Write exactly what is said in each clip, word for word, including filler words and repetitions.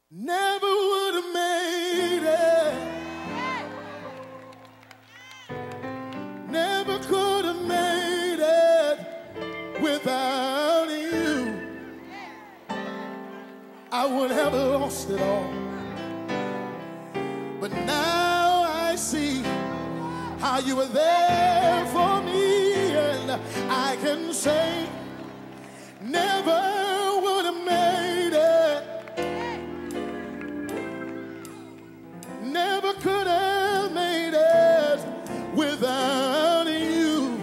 Never would have made it. Never could have made it without you. I would have lost it all. But now I see how you were there for me, and I can say never would have made it. Never could have made it without you.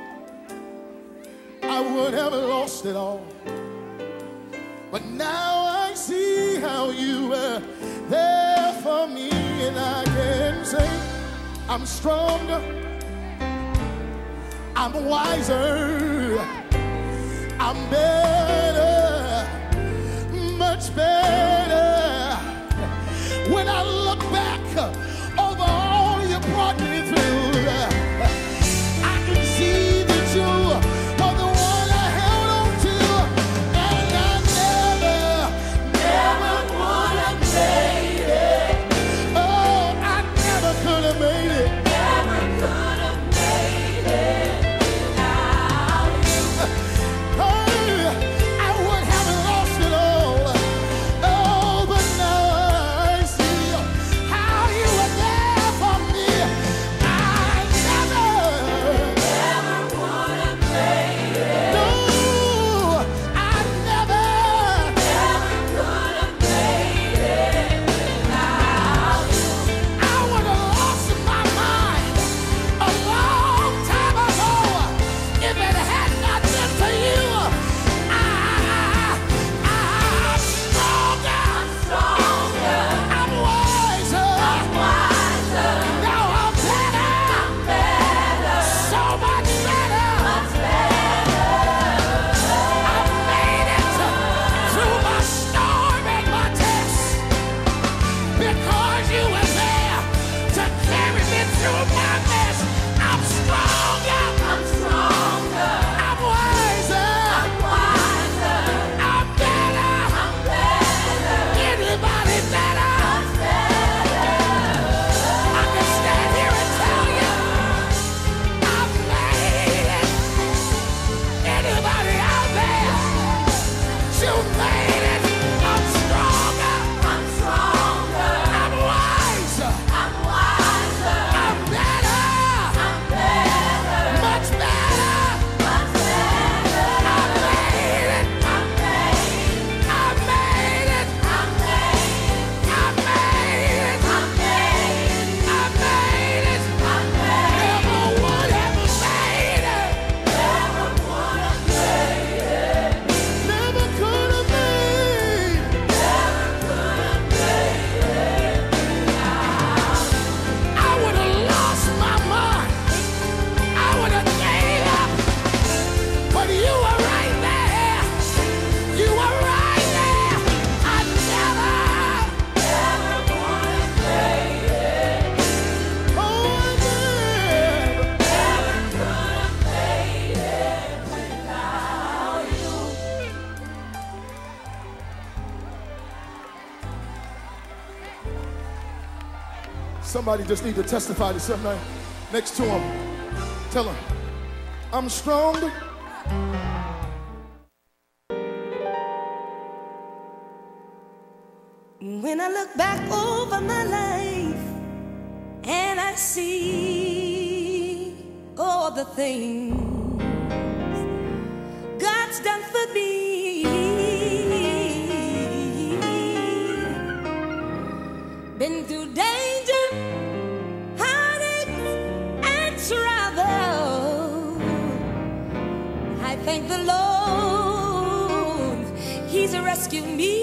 I would have lost it all. But now I see how you were there for me, and I can say I'm stronger, I'm wiser, I'm better, much better. When I look back over all you brought me through, I can see that you are the one I held on to, and I never, never would have made it. Oh, I never could have made it. Never could have made it without you. Oh, I would have lost it all. Oh, but now I see how you were there for me. I never, never would have made it. No, I never, never could have made it without you. I would have lost my mind a long time ago if it had not been for you. I, I'm stronger, I'm stronger, I'm wiser, I'm wiser. Now I'm better, I'm better, so much better, much better. I made it through my storm and my test because you were there to carry me through my mess. I'm stronger, I'm stronger, I'm wiser, I'm wiser, I'm better, I'm better. Anybody better? I'm better. I can stand here and tell you I've made it. Anybody out there? You made it. I'm stronger, I'm stronger, I'm wiser, I'm wiser, I'm better, I'm better, much better, much better. I made it, I made it, I made it, I made it, I made it, I made it, I made it, I made it. Never would have made it. Never would have made it. Never could have made it. Never could have made it without you. I would have lost my mind. I would have gave up. But you were right there. You were right there. I never, never would have made it. Oh, I never, never could have made it without you. Somebody just need to testify to somebody next to him. Tell him, I'm stronger. When I look back over my life and I see all the things God's done for me, been through danger, heartache, and trouble, I thank the Lord, He's rescued me.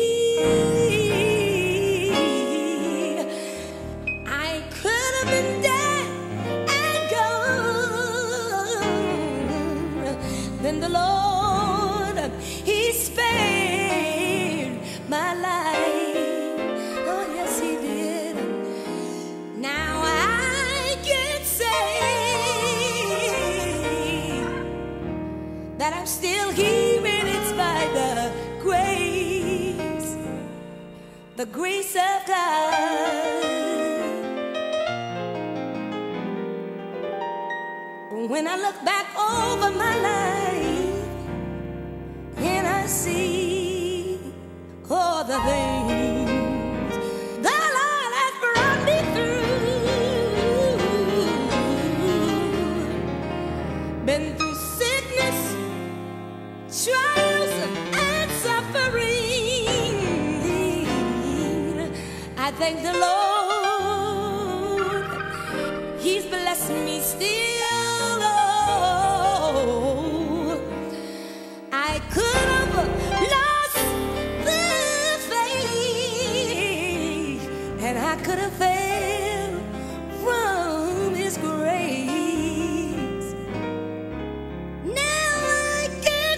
I could have been dead and gone. Then the Lord, He spared my life. Oh, yes, He did. Now I can say that I'm still here, and it's by the grace the grace of God. When I look back over my life and I see all the things the Lord has brought me through, been through sickness, trials, and suffering, I thank the Lord, He's blessed me still. I could have lost the faith, and I could have failed from His grace. Now I can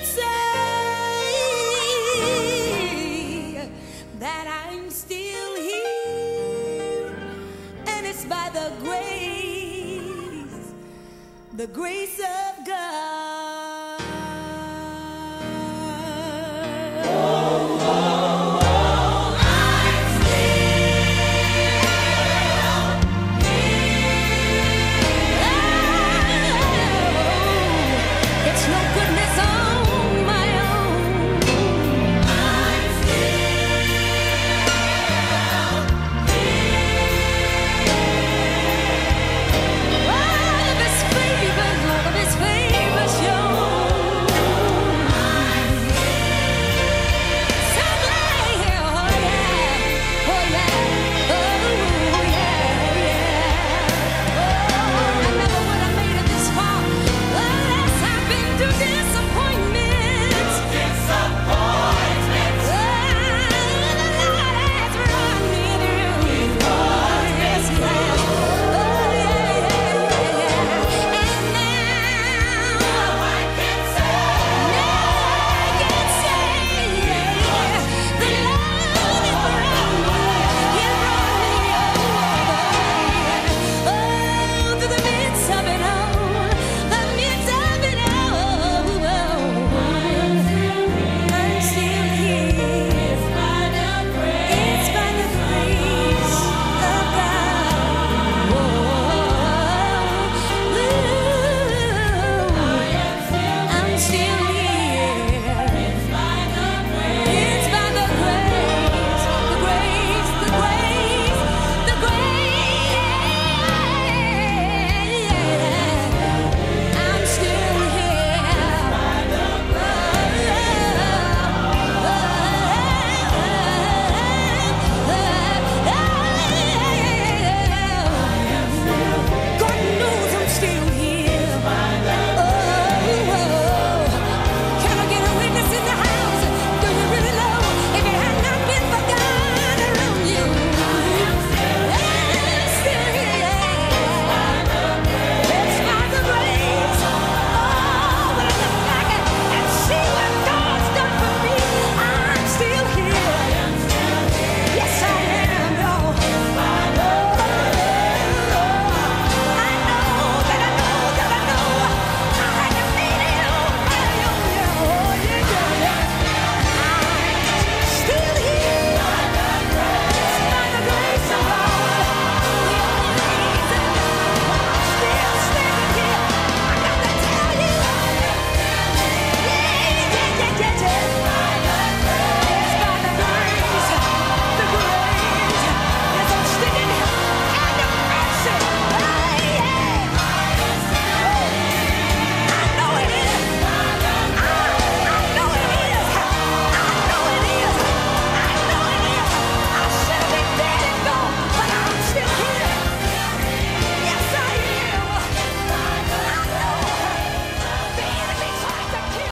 say that I'm still here, and it's by the grace, the grace of God.